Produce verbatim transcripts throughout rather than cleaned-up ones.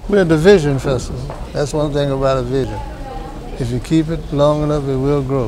We're at the Vision Festival. That's one thing about a vision. If you keep it long enough, it will grow.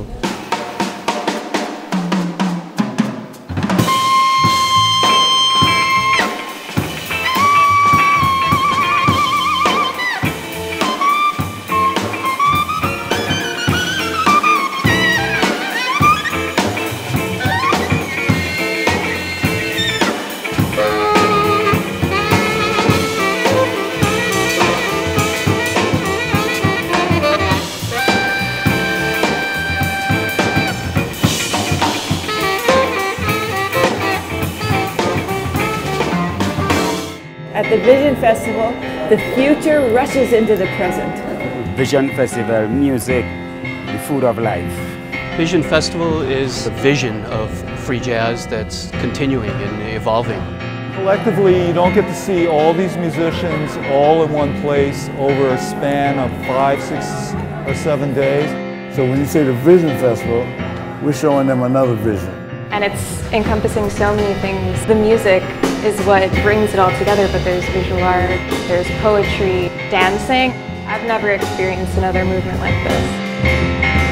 At the Vision Festival, the future rushes into the present. Vision Festival, music, the food of life. Vision Festival is a vision of free jazz that's continuing and evolving. Collectively, you don't get to see all these musicians all in one place over a span of five, six, or seven days. So when you say the Vision Festival, we're showing them another vision. And it's encompassing so many things. The music is what brings it all together, but there's visual art, there's poetry, dancing. I've never experienced another movement like this.